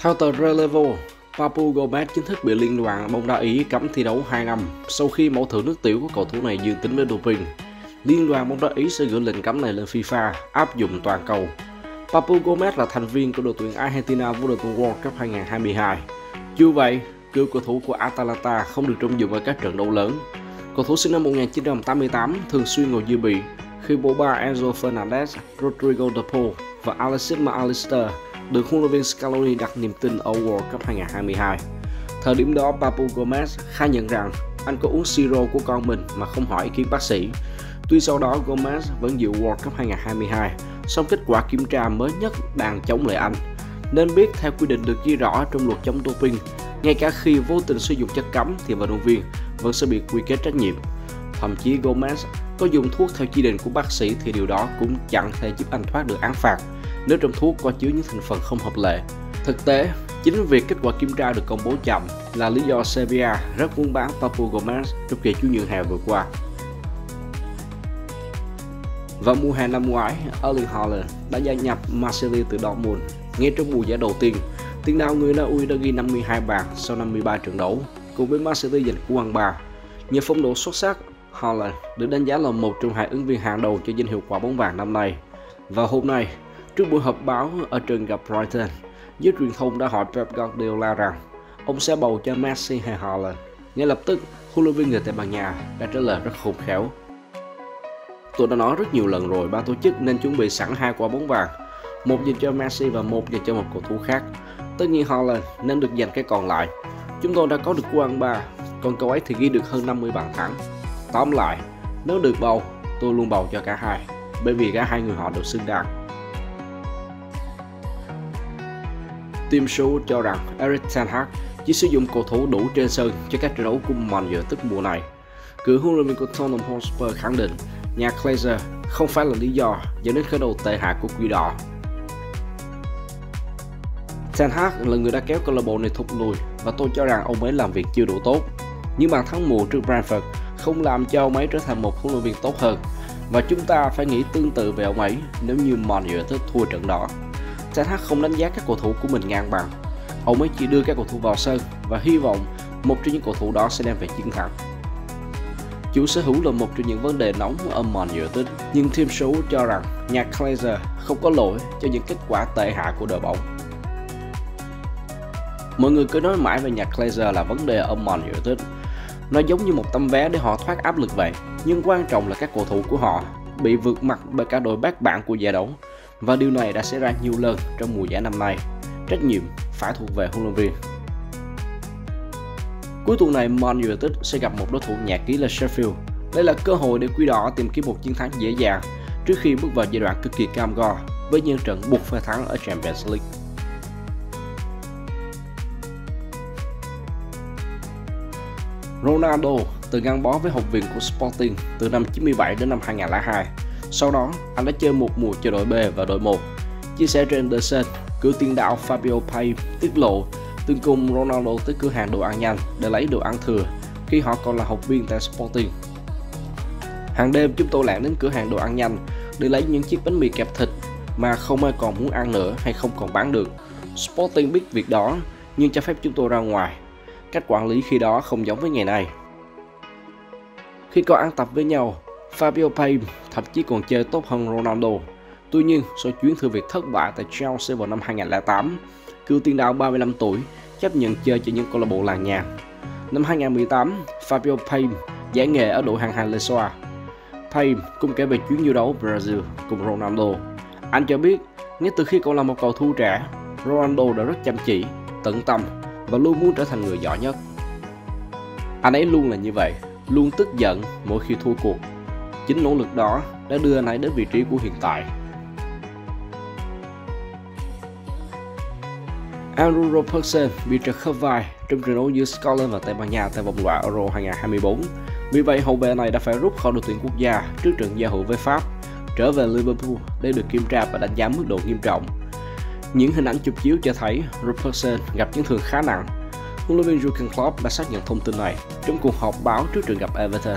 Theo tờ Relevo, Papu Gomez chính thức bị Liên đoàn bóng đá Ý cấm thi đấu 2 năm sau khi mẫu thử nước tiểu của cầu thủ này dương tính với doping. Liên đoàn bóng đá Ý sẽ gửi lệnh cấm này lên FIFA áp dụng toàn cầu. Papu Gomez là thành viên của đội tuyển Argentina vô địch World Cup 2022. Dù vậy, cựu cầu thủ của Atalanta không được trọng dụng ở các trận đấu lớn. Cầu thủ sinh năm 1988 thường xuyên ngồi dự bị khi bộ ba Enzo Fernandez, Rodrigo De Paul và Alexis McAllister được huấn luyện viên Scaloni đặt niềm tin ở World Cup 2022. Thời điểm đó, Papu Gomez khai nhận rằng anh có uống siro của con mình mà không hỏi ý kiến bác sĩ. Tuy sau đó Gomez vẫn dự World Cup 2022, song kết quả kiểm tra mới nhất đang chống lại anh. Nên biết theo quy định được ghi rõ trong luật chống doping, ngay cả khi vô tình sử dụng chất cấm thì vận động viên vẫn sẽ bị quy kết trách nhiệm. Thậm chí Gomez có dùng thuốc theo chỉ định của bác sĩ thì điều đó cũng chẳng thể giúp anh thoát được án phạt nếu trong thuốc có chứa những thành phần không hợp lệ. Thực tế, chính việc kết quả kiểm tra được công bố chậm là lý do Sevilla rất muốn bán Papu Gomez trong kỳ chuyển nhượng hè vừa qua. Vào mùa hè năm ngoái, Erling Haaland đã gia nhập Marseille từ Dortmund. Ngay trong mùa giải đầu tiên, tiền đạo người Na Uy đã ghi 52 bàn sau 53 trận đấu, cùng với Marseille giành cú ăn 3. Nhờ phong độ xuất sắc, Haaland được đánh giá là một trong hai ứng viên hàng đầu cho danh hiệu quả bóng vàng năm nay. Và hôm nay, trước buổi họp báo ở trận gặp Brighton, giới truyền thông đã hỏi Pep Guardiola rằng ông sẽ bầu cho Messi hay Haaland. Ngay lập tức, huấn luyện viên người Tây Ban Nha đã trả lời rất khôn khéo. Tôi đã nói rất nhiều lần rồi, ban tổ chức nên chuẩn bị sẵn 2 quả bóng vàng, một dành cho Messi và một dành cho một cầu thủ khác. Tất nhiên Haaland nên được giành cái còn lại. Chúng tôi đã có được cú ăn 3, còn cậu ấy thì ghi được hơn 50 bàn thắng. Tóm lại, nếu được bầu, tôi luôn bầu cho cả hai, bởi vì cả hai người họ đều xứng đáng. Team Show cho rằng Erik ten Hag chỉ sử dụng cầu thủ đủ trên sân cho các trận đấu của Man United mùa này. Cựu huấn luyện viên của Tottenham Hotspur khẳng định nhà Glazer không phải là lý do dẫn đến khởi đầu tệ hại của Quỷ Đỏ. Ten Hag là người đã kéo câu lạc bộ này thụt lùi và tôi cho rằng ông ấy làm việc chưa đủ tốt. Những bàn thắng mùa trước Brentford không làm cho ông ấy trở thành một huấn luyện viên tốt hơn, và chúng ta phải nghĩ tương tự về ông ấy nếu như Man United thua trận đó. Ten Hag không đánh giá các cầu thủ của mình ngang bằng. Ông ấy chỉ đưa các cầu thủ vào sân và hy vọng một trong những cầu thủ đó sẽ đem về chiến thắng. Chủ sở hữu là một trong những vấn đề nóng ở Man United, nhưng Team Show cho rằng nhà Glazer không có lỗi cho những kết quả tệ hại của đội bóng. Mọi người cứ nói mãi về nhà Glazer là vấn đề ở Man United. Nó giống như một tấm vé để họ thoát áp lực vậy, nhưng quan trọng là các cầu thủ của họ bị vượt mặt bởi cả đội bác bản của giải đấu, và điều này đã xảy ra nhiều lần trong mùa giải năm nay. Trách nhiệm phải thuộc về huấn luyện viên. Cuối tuần này, Man United sẽ gặp một đối thủ nhà ký là Sheffield. Đây là cơ hội để Quỷ Đỏ tìm kiếm một chiến thắng dễ dàng trước khi bước vào giai đoạn cực kỳ cam go với những trận buộc phải thắng ở Champions League. Ronaldo từng gắn bó với học viện của Sporting từ năm 97 đến năm 2002. Sau đó, anh đã chơi một mùa cho đội B và đội 1. Chia sẻ trên The Sun, cựu tiền đạo Fabio Paim tiết lộ từng cùng Ronaldo tới cửa hàng đồ ăn nhanh để lấy đồ ăn thừa khi họ còn là học viên tại Sporting. Hàng đêm chúng tôi lẻn đến cửa hàng đồ ăn nhanh để lấy những chiếc bánh mì kẹp thịt mà không ai còn muốn ăn nữa hay không còn bán được. Sporting biết việc đó nhưng cho phép chúng tôi ra ngoài. Cách quản lý khi đó không giống với ngày nay. Khi còn ăn tập với nhau, Fabio Paim thậm chí còn chơi tốt hơn Ronaldo. Tuy nhiên, sau chuyến thử việc thất bại tại Chelsea vào năm 2008, cựu tiền đạo 35 tuổi chấp nhận chơi cho những câu lạc bộ làng nhàng. Năm 2018, Fabio Paim giải nghệ ở đội hạng 2 Lesoa. Paim cũng kể về chuyến du đấu Brazil cùng Ronaldo. Anh cho biết, ngay từ khi còn là một cầu thủ trẻ, Ronaldo đã rất chăm chỉ, tận tâm và luôn muốn trở thành người giỏi nhất. Anh ấy luôn là như vậy, luôn tức giận mỗi khi thua cuộc. Chính nỗ lực đó đã đưa anh ấy đến vị trí của hiện tại. Andrew Robertson bị trật khớp vai trong trận đấu giữa Scotland và Tây Ban Nha tại vòng loại Euro 2024. Vì vậy, hậu vệ này đã phải rút khỏi đội tuyển quốc gia trước trận giao hữu với Pháp, trở về Liverpool để được kiểm tra và đánh giá mức độ nghiêm trọng. Những hình ảnh chụp chiếu cho thấy Robertson gặp chấn thương khá nặng. Huấn luyện viên Jurgen Klopp đã xác nhận thông tin này trong cuộc họp báo trước trận gặp Everton.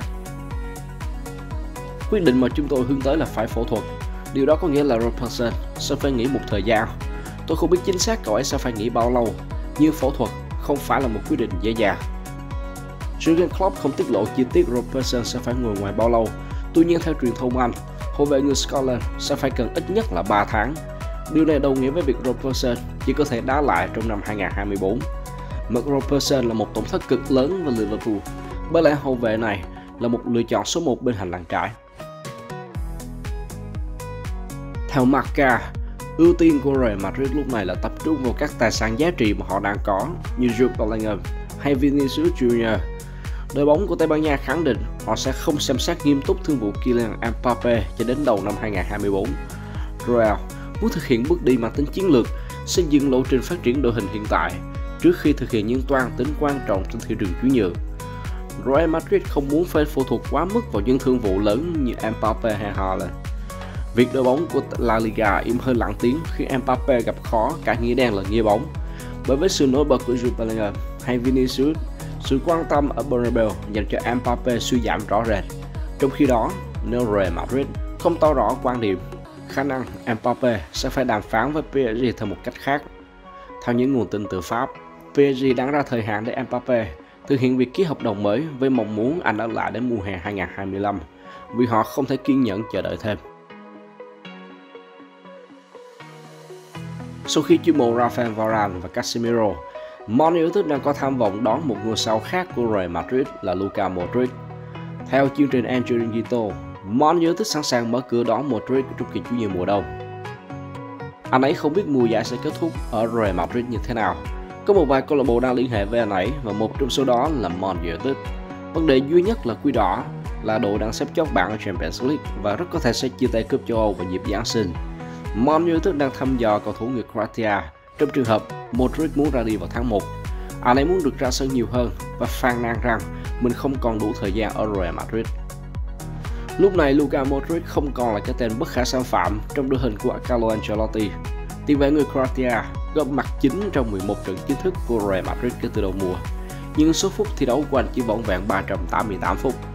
Quyết định mà chúng tôi hướng tới là phải phẫu thuật. Điều đó có nghĩa là Robertson sẽ phải nghỉ một thời gian. Tôi không biết chính xác cậu ấy sẽ phải nghỉ bao lâu, nhưng phẫu thuật không phải là một quyết định dễ dàng. Jurgen Klopp không tiết lộ chi tiết Robertson sẽ phải ngồi ngoài bao lâu. Tuy nhiên theo truyền thông Anh, hậu vệ người Scotland sẽ phải cần ít nhất là 3 tháng. Điều này đồng nghĩa với việc Robertson chỉ có thể đá lại trong năm 2024. Mark Robertson là một tổn thất cực lớn với Liverpool, bởi lẽ hậu vệ này là một lựa chọn số 1 bên hành lang trái. Theo Marca, ưu tiên của Real Madrid lúc này là tập trung vào các tài sản giá trị mà họ đang có như Jude Bellingham hay Vinicius Junior. Đội bóng của Tây Ban Nha khẳng định họ sẽ không xem xét nghiêm túc thương vụ Kylian Mbappe cho đến đầu năm 2024. Real muốn thực hiện bước đi mang tính chiến lược, xây dựng lộ trình phát triển đội hình hiện tại trước khi thực hiện những toan tính quan trọng trên thị trường chuyển nhượng. Real Madrid không muốn phải phụ thuộc quá mức vào những thương vụ lớn như Mbappe hay Haaland. Việc đội bóng của La Liga im hơi lặng tiếng khi Mbappe gặp khó cả nghĩa đen lẫn nghĩa bóng. Bởi với sự nổi bật của Jude Bellingham hay Vinicius, sự quan tâm ở Bernabeu dành cho Mbappe suy giảm rõ rệt. Trong khi đó, nếu Real Madrid không tỏ rõ quan điểm, khả năng Mbappe sẽ phải đàm phán với PSG theo một cách khác. Theo những nguồn tin từ Pháp, PSG đang ra thời hạn để Mbappe thực hiện việc ký hợp đồng mới với mong muốn anh ở lại đến mùa hè 2025, vì họ không thể kiên nhẫn chờ đợi thêm. Sau khi chiêu mộ Rafael Varane và Casemiro, Man United đang có tham vọng đón một ngôi sao khác của Real Madrid là Luka Modric. Theo chương trình Angelito, Man United sẵn sàng mở cửa đón Modric trong kỳ chuyển nhượng mùa đông. Anh ấy không biết mùa giải sẽ kết thúc ở Real Madrid như thế nào. Có một vài câu lạc bộ đang liên hệ với anh ấy và một trong số đó là Man United. Vấn đề duy nhất là Quỷ Đỏ là đội đang xếp chót bảng ở Champions League và rất có thể sẽ chia tay cúp châu Âu vào dịp Giáng sinh. Man United đang thăm dò cầu thủ người Croatia trong trường hợp Modric muốn ra đi vào tháng 1. Anh ấy muốn được ra sân nhiều hơn và phàn nàn rằng mình không còn đủ thời gian ở Real Madrid. Lúc này Luka Modric không còn là cái tên bất khả xâm phạm trong đội hình của Carlo Ancelotti. Tiền vệ người Croatia góp mặt chính trong 11 trận chính thức của Real Madrid kể từ đầu mùa, nhưng số phút thi đấu của anh chỉ vỏn vẹn 388 phút.